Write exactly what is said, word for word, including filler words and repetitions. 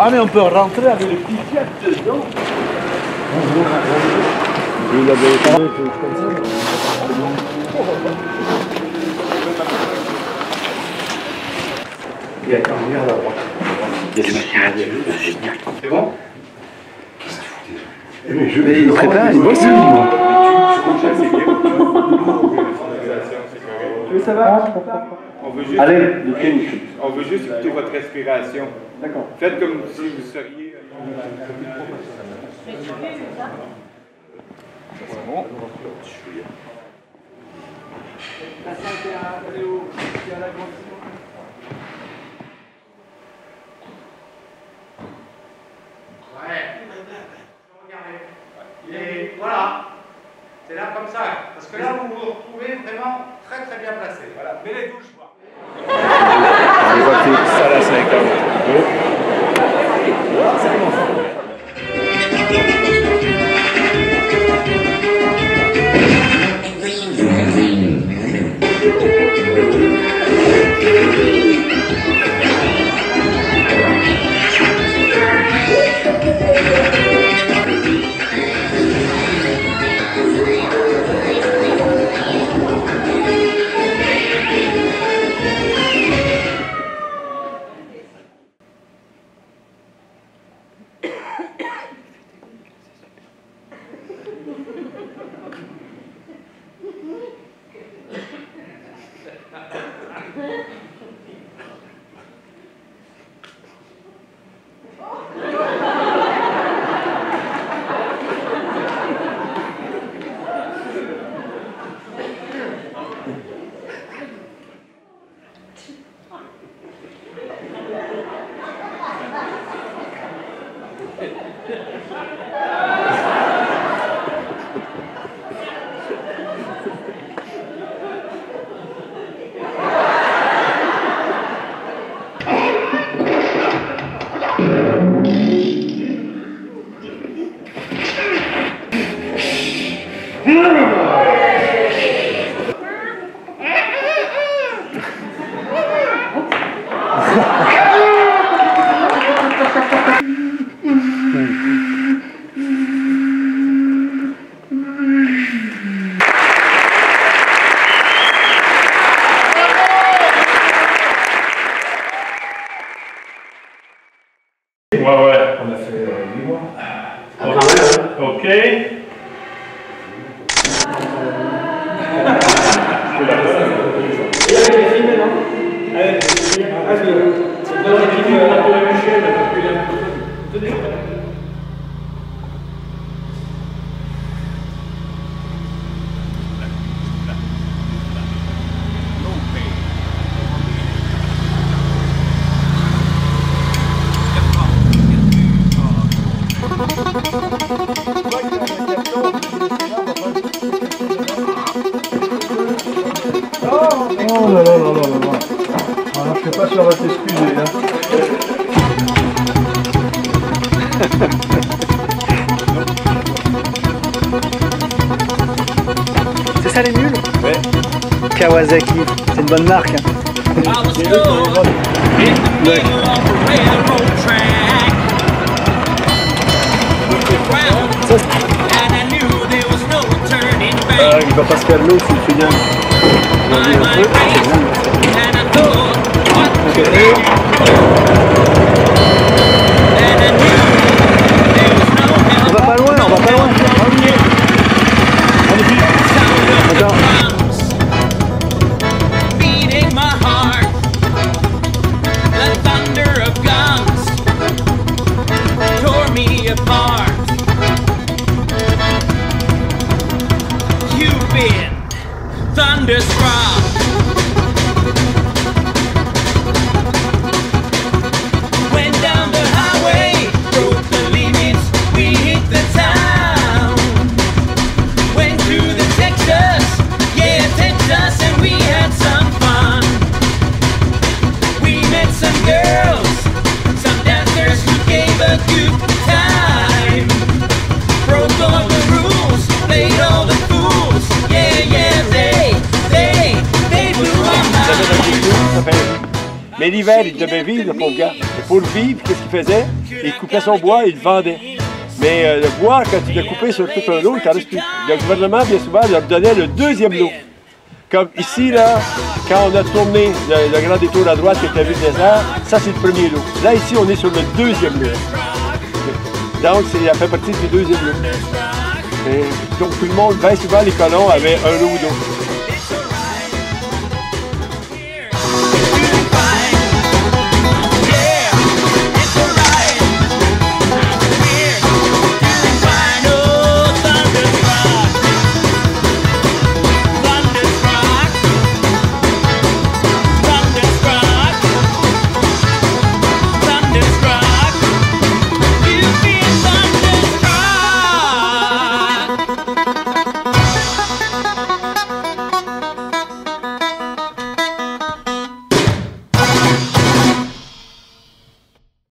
Ah mais on peut rentrer avec le petit Fiat dedans. Je l'avais parlé comme ça. Et attends, regarde à droite. C'est bon? Mais je vais le préparer, il bosse. Ça va? On veut juste, allez, on veut juste écouter votre respiration. D'accord. Faites comme si vous seriez. C'est bon. Et voilà, c'est là comme ça, parce que là vous vous retrouvez vraiment très très bien placé. Voilà, mets les touches. C'est pas fixe, ça la cinquante. Ouais, ouais. On a fait huit mois. Ok. Oh là là là là là là. Alors, je sais pas si on va t'excuser. Hein. C'est ça les mules? Ouais. Kawasaki, c'est une bonne marque. Hein. Euh, il va pas se calmer s'il fait bien. On va dire un peu. On va pas loin, on va pas loin. Attends. Thunderstruck. Went down the highway, broke the limits, we hit the town. Went through the Texas, yeah Texas, and we had some fun. We met some girls, some dancers who gave a good time. Broke all the rules, played all the fools, yeah yeah they, they, they blew my mind. Mais l'hiver, il devait vivre, le pauvre gars. Et pour le vivre, qu'est-ce qu'il faisait? il coupait son bois et il le vendait. Mais euh, le bois, quand il l'a coupé sur tout un lot, il t'en reste plus. Le gouvernement, bien souvent, leur donnait le deuxième lot. Comme ici, là, quand on a tourné le, le grand détour à droite qui était vu le désert, ça c'est le premier lot. Là, ici, on est sur le deuxième lot. Donc, ça fait partie du deuxième lot. Et donc, tout le monde, bien souvent, les colons avaient un lot ou deux.